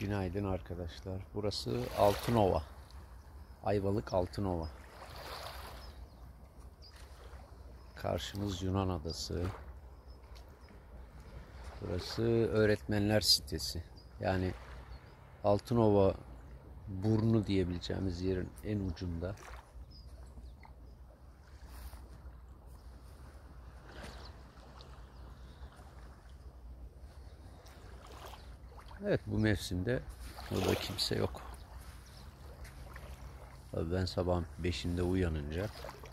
Günaydın arkadaşlar. Burası Altınova. Ayvalık Altınova. Karşımız Yunan adası. Burası öğretmenler sitesi. Yani Altınova burnu diyebileceğimiz yerin en ucunda. Evet, bu mevsimde burada kimse yok. Tabii ben sabah 5'inde uyanınca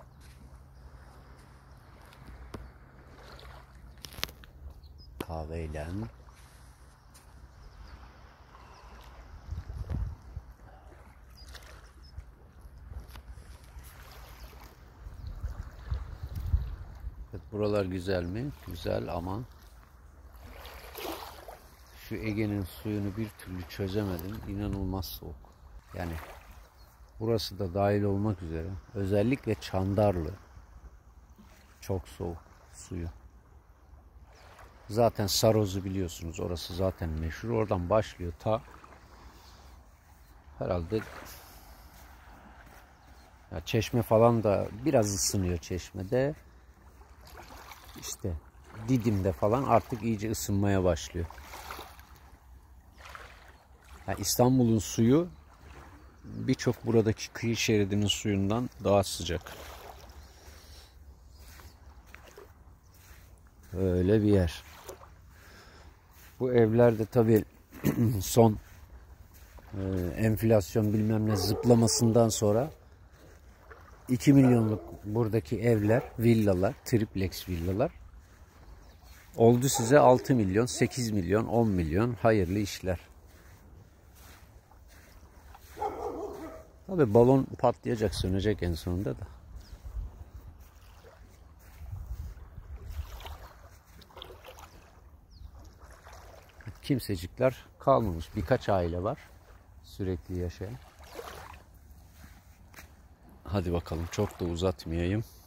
kahveyle evet, buralar güzel mi? Güzel ama şu Ege'nin suyunu bir türlü çözemedim. İnanılmaz soğuk. Yani burası da dahil olmak üzere. Özellikle Çandarlı. Çok soğuk suyu. Zaten Saroz'u biliyorsunuz. Orası zaten meşhur. Oradan başlıyor ta herhalde ya Çeşme falan da biraz ısınıyor Çeşme'de. İşte Didim'de falan artık iyice ısınmaya başlıyor. Yani İstanbul'un suyu birçok buradaki kıyı şeridinin suyundan daha sıcak. Öyle bir yer. Bu evler de tabii son enflasyon bilmem ne zıplamasından sonra 2 milyonluk buradaki evler, villalar, triplex villalar oldu size 6 milyon, 8 milyon, 10 milyon hayırlı işler. Tabii balon patlayacak, sönecek en sonunda da. Kimsecikler kalmamış. Birkaç aile var sürekli yaşayan. Hadi bakalım, çok da uzatmayayım.